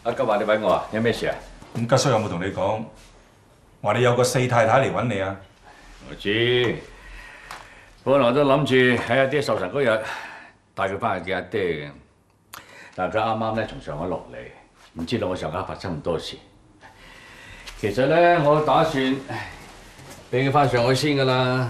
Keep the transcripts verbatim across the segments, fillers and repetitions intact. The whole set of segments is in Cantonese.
阿吉話你揾我啊？有咩事啊？ 咁吉叔有冇同你講話你有個四太太嚟揾你啊？ 我知，本來都諗住喺阿爹壽辰嗰日帶佢翻去見阿爹嘅，但係佢啱啱咧從上海落嚟，唔知道我上家發生咁多事。其實咧，我打算俾佢翻上海先㗎啦。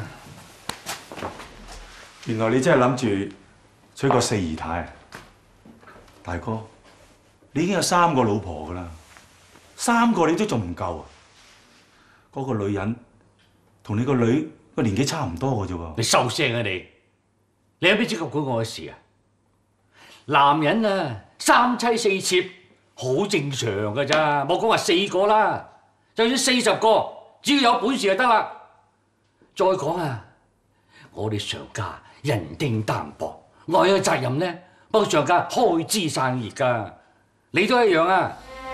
原來你真係諗住娶個四姨太啊，大哥，你已經有三個老婆㗎啦，三個你都仲唔夠啊？嗰個女人同你個女個年紀差唔多㗎啫喎。 你收聲啊你！你有邊知咁管我嘅事啊？男人啊，三妻四妾好正常㗎咋，莫講話四個啦，就算四十個，只要有本事就得啦。再講啊，我哋常家人丁單薄，我有責任咧幫常家開枝散葉㗎。你都一樣啊！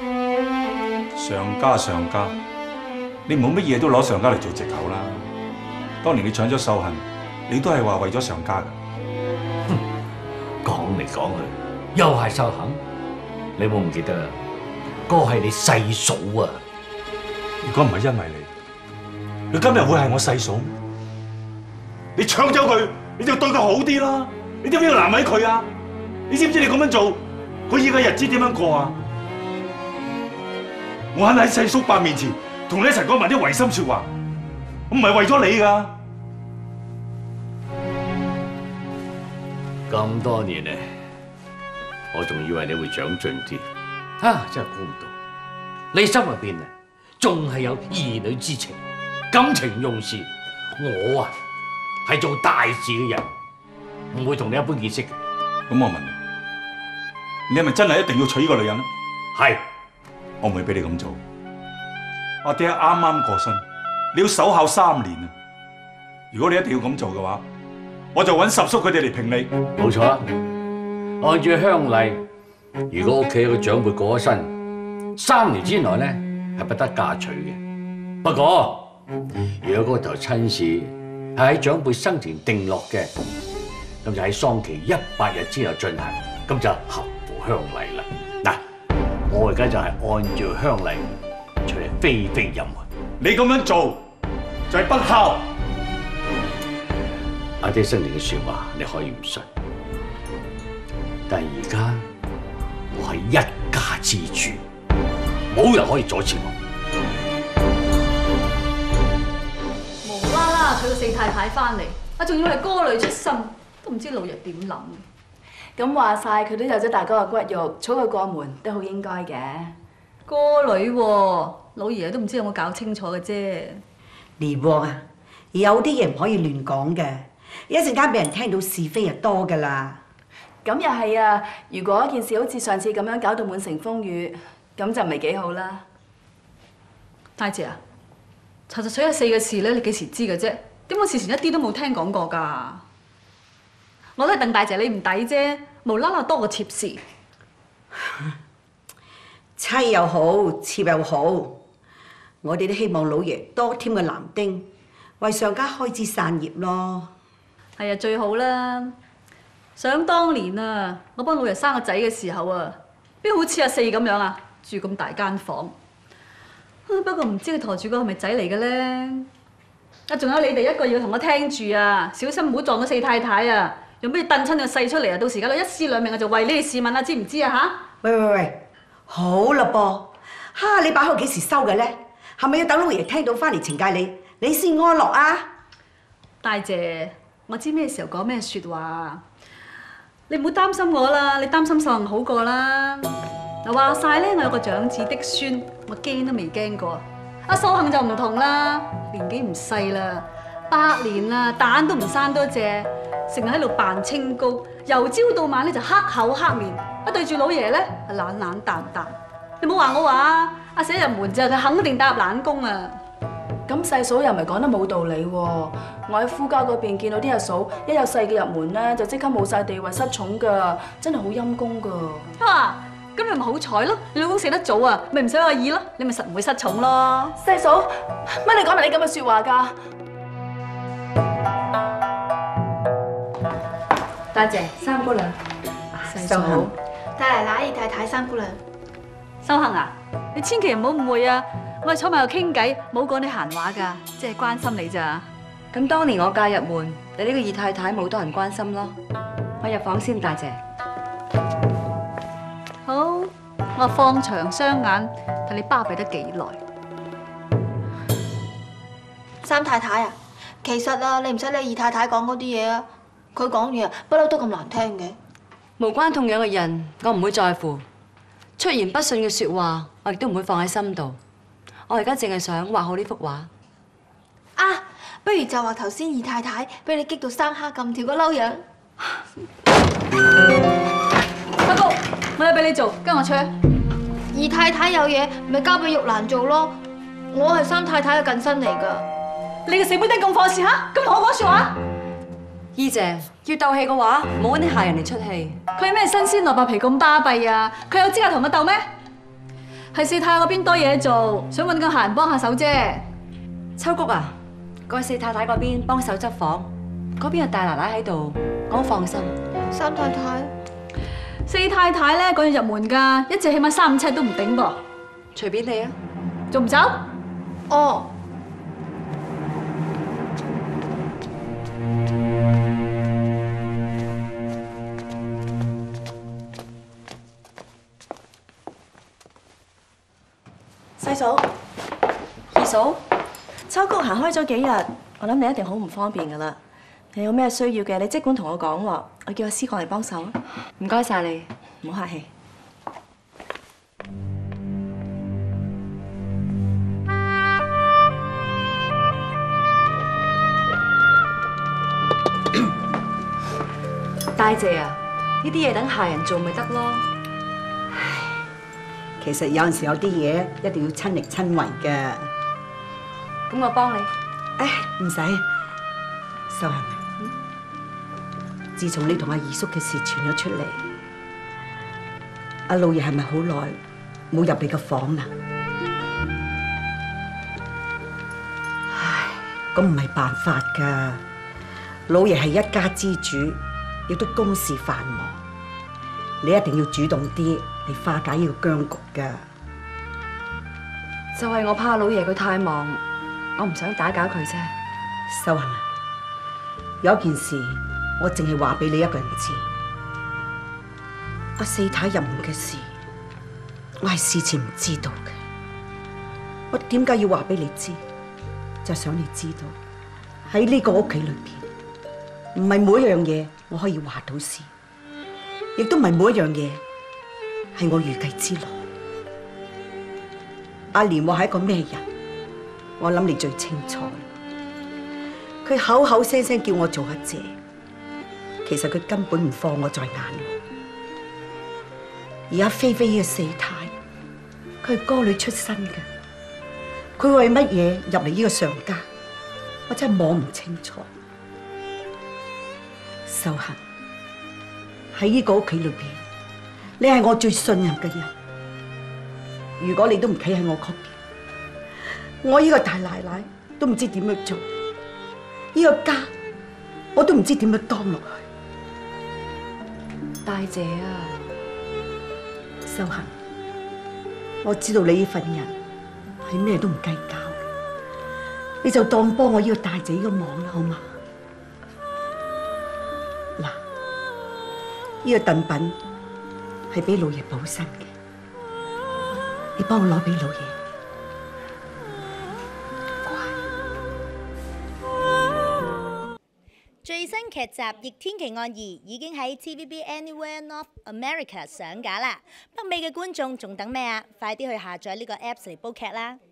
上家上家，你冇乜嘢都攞上家嚟做藉口啦。當年你搶咗秀恨，你都係話為咗上家㗎。 哼，講嚟講去又係秀恨，你冇唔記得啊？嗰個係你細嫂啊！ 如果唔係因為你，佢今日會係我細嫂？你搶走佢，你就對佢好啲啦。你點解要難為佢啊？你知唔知你咁樣做，佢依家日子點樣過啊？我肯喺細叔伯面前同你一齊講埋啲違心説話，我唔係為咗你㗎。 咁多年嚟，我仲以為你會長進啲，啊，真係估唔到，你心入邊啊，仲係有兒女之情，感情用事。我啊，係做大事嘅人，唔會同你一般見識嘅。 咁我問你，你係咪真係一定要娶呢個女人啊？ 係， 我唔會俾你咁做。阿爹啱啱過身，你要守孝三年啊！如果你一定要咁做嘅話，我就揾十叔佢哋嚟評理。 冇錯，按照鄉例，如果屋企有個長輩過咗身，三年之內咧係不得嫁娶嘅。不過，如果嗰頭親事係喺長輩生前定落嘅，咁就喺喪期一百日之後進行，咁就合乎鄉例啦。嗱，我而家就係按照鄉例娶嚟妃妃入門。 你咁樣做就係不孝。 阿爹生前嘅説話你可以唔信，但係而家我係一家之主，冇人可以阻止我。 無啦啦娶個四太太翻嚟，啊仲要係歌女出身，都唔知老爺點諗。 咁話晒，佢都有咗大哥嘅骨肉，娶佢過門都好應該嘅。 歌女喎，老爺都唔知有冇搞清楚嘅啫。 連鑊啊，有啲嘢唔可以亂講嘅。一陣間俾人聽到是非就多噶啦。 咁又係啊！如果件事好似上次咁樣搞到滿城風雨，咁就唔係幾好啦。 大姐啊，查實娶阿四嘅事咧，你幾時知嘅啫？點解事前一啲都冇聽講過㗎？我都係鄧大姐你唔抵啫，無啦啦多個妾事。 妻又好，妾又好，我哋都希望老爺多添個男丁，為上家開枝散葉咯。 係啊，最好啦！想當年啊，我幫老爺生個仔嘅時候啊，邊好似阿四咁樣啊，住咁大間房。啊，不過唔知佢陀住個係咪仔嚟嘅咧？啊，仲有你哋一個要同我聽住啊，小心唔好撞到四太太啊！用咩燉親個細出嚟啊？到時搞到一屍兩命啊，就為你哋試問啊，知唔知啊嚇？ 喂喂喂，好啦噃，哈！你把口幾時收嘅咧？係咪要等老爺聽到翻嚟懲戒你，你先安樂啊？ 大姐，我知咩時候講咩説話，你唔好擔心我啦，你擔心受人好過啦。嗱，話晒咧，我有個長子的孫，我驚都未驚過。阿秀杏就唔同啦，年紀唔細啦，百年啦，蛋都唔生多隻，成日喺度扮清高，由朝到晚咧就黑口黑面，一對住老爺咧係懶懶淡淡。你唔好話我話阿寫入門之後，佢肯定打入冷宮啊！ 咁細嫂又唔係講得冇道理喎。我喺夫家嗰邊見到啲阿嫂一有細嘅入門咧，就即刻冇晒地位失寵㗎，真係好陰功㗎。 啊！咁你咪好彩咯，你老公死得早啊，咪唔使我意咯，你咪實唔會失寵咯。 細嫂，乜你講埋啲咁嘅説話㗎？ 大姐，三姑娘。 細嫂， 大奶奶、二太太、三姑娘。 修行啊，你千祈唔好誤會啊！我哋坐埋度傾偈，冇講你閒話㗎，即係關心你咋。 咁當年我嫁入門，你呢個二太太冇多人關心咯。我入房先，大姐。 好，我放長雙眼睇你巴閉得幾耐。 三太太啊，其實啊，你唔使理二太太講嗰啲嘢啊，佢講嘢不嬲都咁難聽嘅。 無關痛癢嘅人，我唔會在乎。出言不遜嘅説話，我亦都唔會放喺心度。我而家淨係想畫好呢幅畫。 啊，不如就話頭先二太太俾你激到生蝦咁跳個嬲樣。 阿公，冇嘢俾你做，跟我出去。 二太太有嘢，咪交俾玉蘭做咯。我係三太太嘅近身嚟㗎。 你個死妹丁咁放肆嚇，咁同我講説話？ 姨姐，要鬥氣嘅話，冇揾啲下人嚟出氣。 佢咩新鮮蘿蔔皮咁巴閉啊？佢有資格同我鬥咩？係四太嗰邊多嘢做，想揾個客人幫下手啫。 秋菊啊，過去四太太嗰邊幫手執房，嗰邊有大奶奶喺度，我好放心。 三太太， 四太太咧趕住入門㗎，一隻起碼三五尺都唔頂噃。 隨便你啊， 仲唔走？ 哦。 細嫂， 二嫂， 秋菊行開咗幾日，我諗你一定好唔方便噶啦。你有咩需要嘅，你即管同我講喎，我叫阿師過嚟幫手啊。 唔該晒你， 唔好客氣。 大姐啊，呢啲嘢等下人做咪得咯。 其實有陣時有啲嘢一定要親力親為嘅。 咁我幫你。 唉，唔使。秀恒，自從你同阿二叔嘅事傳咗出嚟，阿老爺係咪好耐冇入你個房啦？唉，咁唔係辦法㗎。老爺係一家之主，亦都公事繁忙，你一定要主動啲嚟化解呢個僵局㗎。 就係我怕老爺佢太忙，我唔想打攪佢啫。 秀恒，有一件事我淨係話俾你一個人知，阿四太入門嘅事，我係事前唔知道嘅。我點解要話俾你知？就想你知道喺呢個屋企裏邊，唔係每一樣嘢我可以話到事，亦都唔係每一樣嘢係我預計之內。阿蓮話係一個咩人，我諗你最清楚。佢口口聲聲叫我做阿姐，其實佢根本唔放我在眼。而阿菲菲嘅四太，佢係歌女出身嘅，佢為乜嘢入嚟呢個上家，我真係摸唔清楚。秀恒，喺呢個屋企裏邊，你係我最信任嘅人。如果你都唔企喺我嗰邊，我呢個大奶奶都唔知點樣做，呢個家我都唔知點樣當落去。 大姐啊， 秀恒，我知道你呢份人係咩都唔計較嘅，你就當幫我呢個大姐嘅忙啦，好嘛？嗱，呢個贈品係俾老爺補身嘅，你幫我攞俾老爺。 最新劇集《逆天奇案二》已經喺 T V B Anywhere North America 上架啦！北美嘅觀眾仲等咩啊？快啲去下載呢個 Apps 嚟煲劇啦！